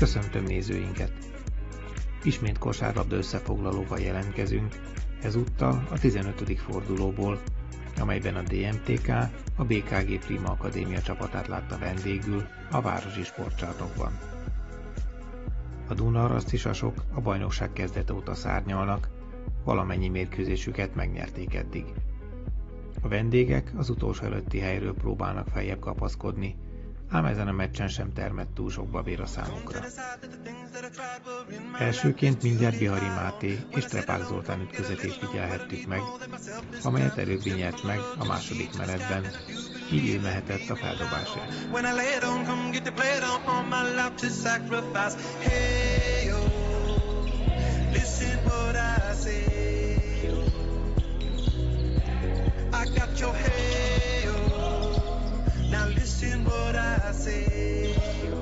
Köszöntöm nézőinket! Ismét kosárlabda összefoglalóval jelentkezünk, ezúttal a 15. fordulóból, amelyben a DMTK a BKG Prima Akadémia csapatát látta vendégül a városi sportcsarnokban. A Dunaharasztisasok a bajnokság kezdete óta szárnyalnak, valamennyi mérkőzésüket megnyerték eddig. A vendégek az utolsó előtti helyről próbálnak feljebb kapaszkodni, ám ezen a meccsen sem termett túl sok babér a számukra. Elsőként mindjárt Bihari Máté és Trepák Zoltán ütközetét figyelhettük meg, amelyet előbbi nyert meg a második menetben, így ő mehetett a feldobásért. Now listen what I say.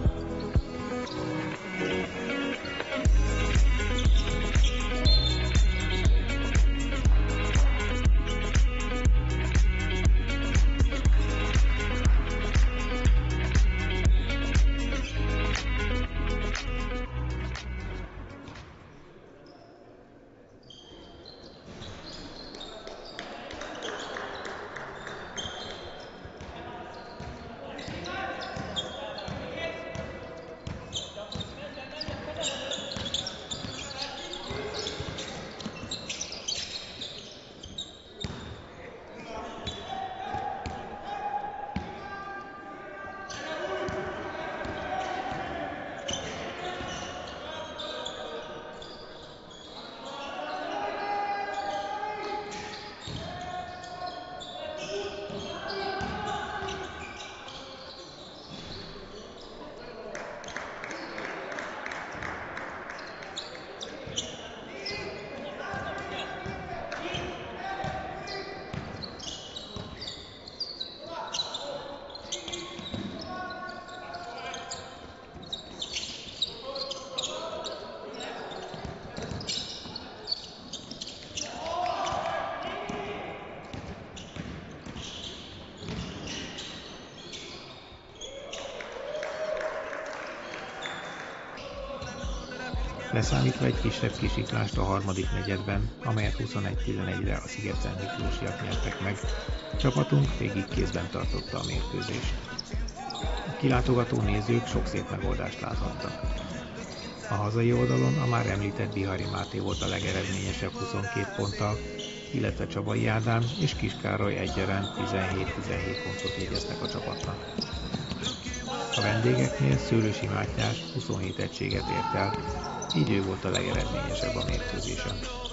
Leszámítva egy kisebb kisiklást a harmadik negyedben, amelyet 21-11-re a Sziget-Szent Miklósiak nyertek meg, csapatunk végig kézben tartotta a mérkőzést. A kilátogató nézők sok szép megoldást láthattak. A hazai oldalon a már említett Bihari Máté volt a legeredményesebb 22 ponttal, illetve Csabai Ádám és Kis Károly egyaránt 17-17 pontot jegyeztek a csapatnak. A vendégeknél Szőlősi Mátyás 27 egységet ért el, így ő volt a legeredményesebb a mérkőzésen.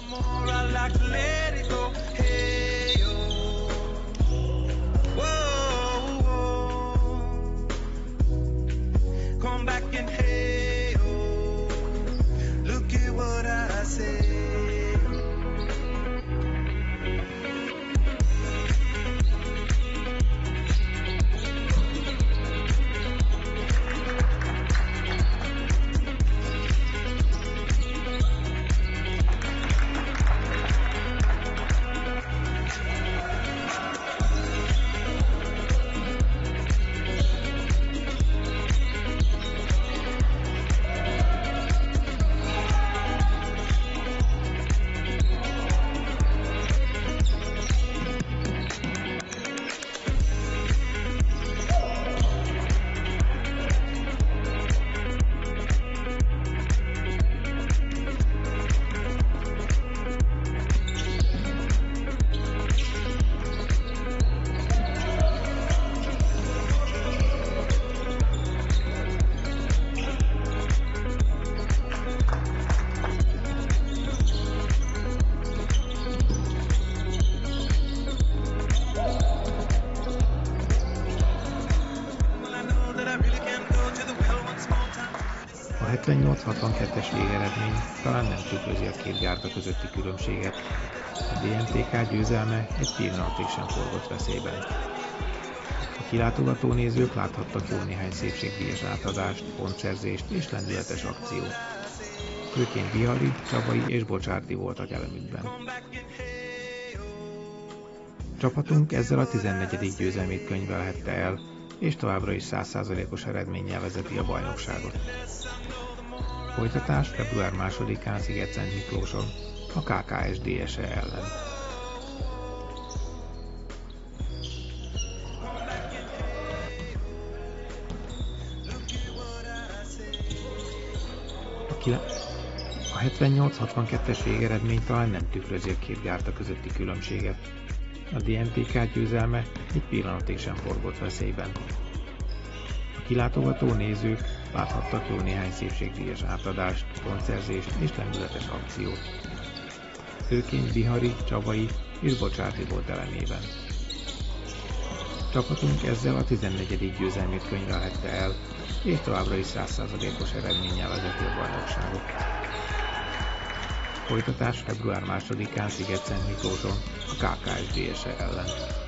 A 78-62-es végeredmény talán nem tükrözi a két gárda közötti különbséget. A DMTK győzelme egy pillanatig sem forgott veszélyben. A kilátogató nézők láthattak jó néhány szépségdíjas átadást, pontszerzést és lendületes akciót. Főként Bihari, Csabai és Bocsárdi voltak elemükben. Csapatunk ezzel a 14. győzelmét könyvelhette el, és továbbra is 100%-os eredménnyel vezeti a bajnokságot. Folytatás február 2-án Szigetszent Miklóson a KKSD-SE ellen. A 78-62-es végeredmény talán nem tükrözi a két gárda közötti különbséget. A DNTK győzelme egy pillanatig sem forgott veszélyben. A kilátogató nézők láthattak jó néhány szépségdíjas átadást, pontszerzést és lendületes akciót. Főként Bihari, Csabai és Bocsáti volt elemében. Csapatunk ezzel a 14. győzelmét könyvelhette el, és továbbra is 100%-os eredménnyel vezeti a bajnokságot. Folytatás február 2-án Szigetszent Miklóson a KKSD-SE ellen.